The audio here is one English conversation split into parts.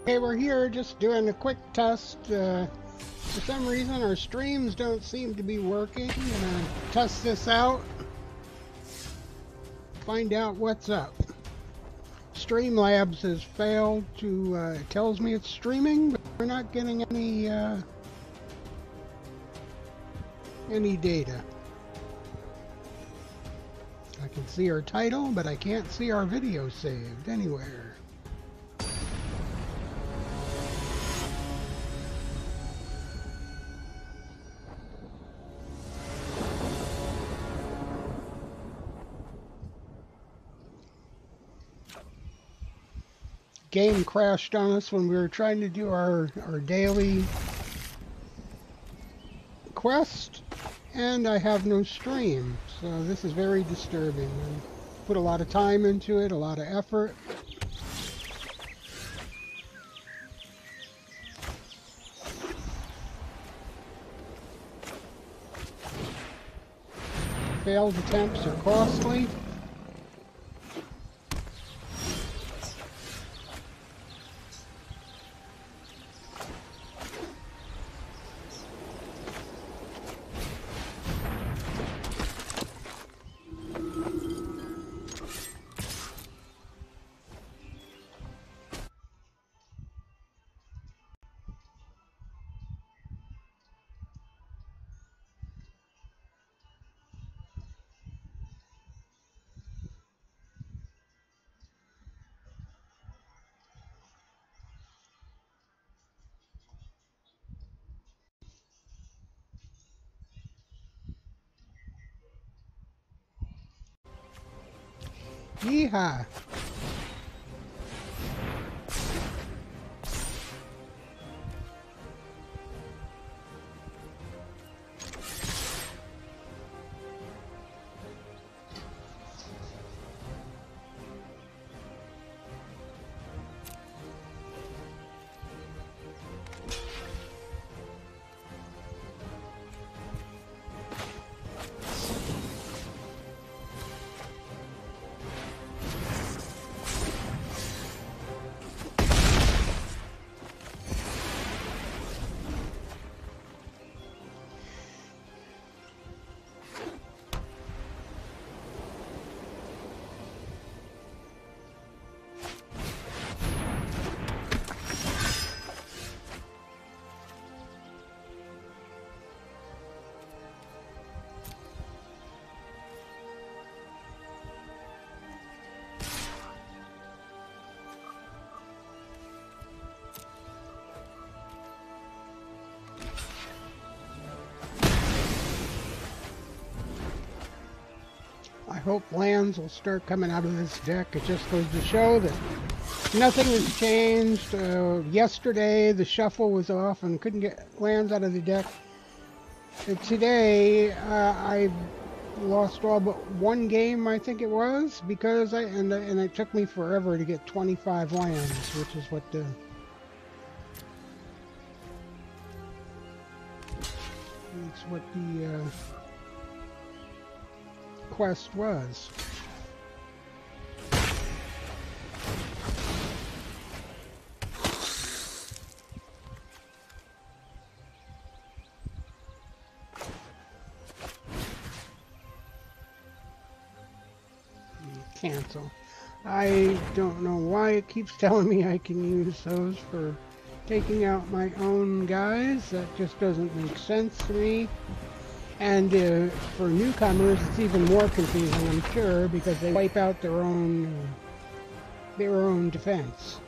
Okay, we're here just doing a quick test. For some reason our streams don't seem to be working. I'm gonna test this out, find out what's up. Streamlabs has failed to, it tells me it's streaming, but we're not getting any data. I can see our title, but I can't see our video saved anywhere. Game crashed on us when we were trying to do our daily quest, and I have no stream, so this is very disturbing. I put a lot of time into it, a lot of effort. Failed attempts are costly. Yeehaw! I hope lands will start coming out of this deck. It just goes to show that nothing has changed. Yesterday the shuffle was off and couldn't get lands out of the deck. Today I lost all but one game, I think it was, because and it took me forever to get 25 lands, which is what the quest was. Cancel. I don't know why it keeps telling me I can use those for taking out my own guys. That just doesn't make sense to me. And for newcomers, it's even more confusing, I'm sure, because they wipe out their own defense.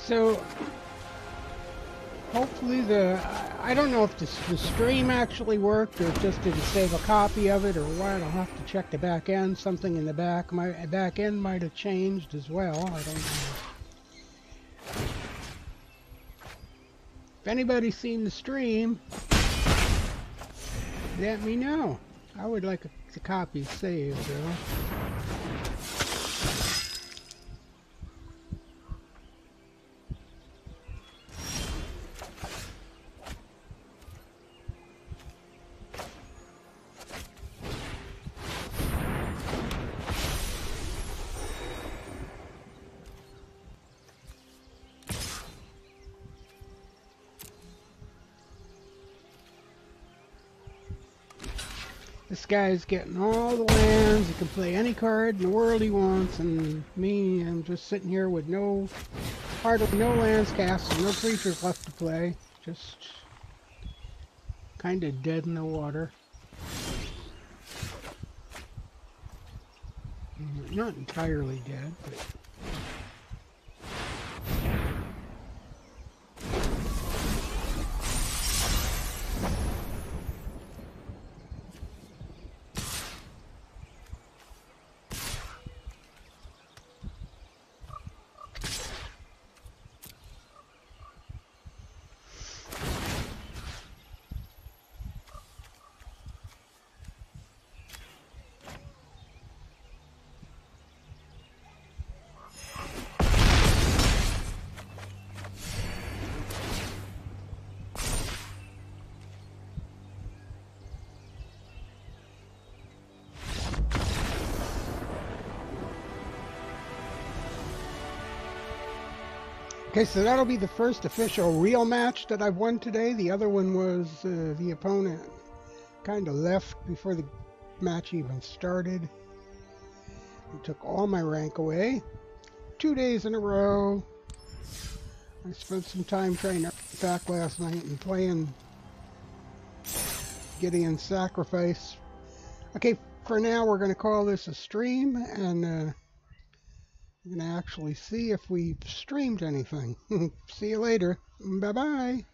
So hopefully I don't know if the stream actually worked or just didn't save a copy of it or what. I'll have to check the back end. Something in the back end might have changed as well. I don't know. If anybody's seen the stream, let me know. I would like the copy saved though. This guy's getting all the lands. He can play any card in the world he wants, and me, I'm just sitting here with hardly no lands cast and no creatures left to play. Just kind of dead in the water. Not entirely dead, but... Okay, so that'll be the first official real match that I've won today. The other one was the opponent kind of left before the match even started. He took all my rank away. 2 days in a row. I spent some time trying to back last night and playing Gideon's Sacrifice. Okay, for now we're going to call this a stream, and I'm going to actually see if we've streamed anything. See you later. Bye-bye.